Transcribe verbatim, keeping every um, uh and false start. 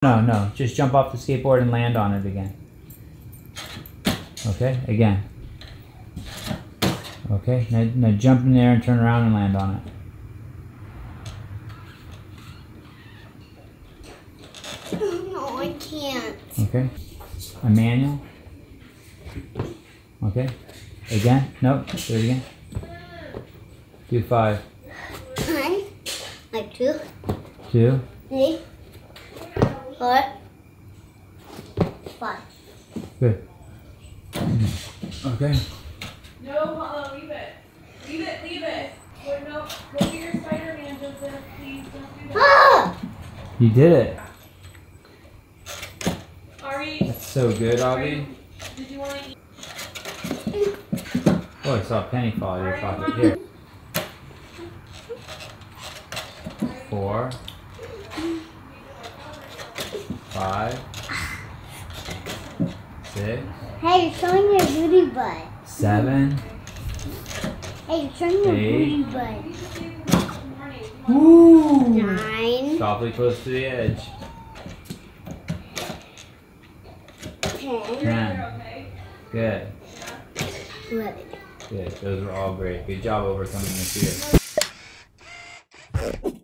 No, no, just jump off the skateboard and land on it again. Okay, again. Okay, now, now jump in there and turn around and land on it. No, I can't. Okay, a manual. Okay, again, nope, do it again. Do five. One, like two. Two. Three. Four. Five. Good. Okay. No, uh, leave it. Leave it, leave it. Or no, go to your Spider-Man, Joseph. Please don't do that. Ah! You did it. Ari. That's so good, Avi. Did you want to eat? Oh, I saw a penny fall out of your pocket. Here. Four. Five. Six. Hey, you're showing your booty butt. Seven. Hey, you're showing your Eight. booty butt. Woo! Nine. Awfully close to the edge. Ten. Ten. Good. Eleven. Good. Those were all great. Good job overcoming the fear.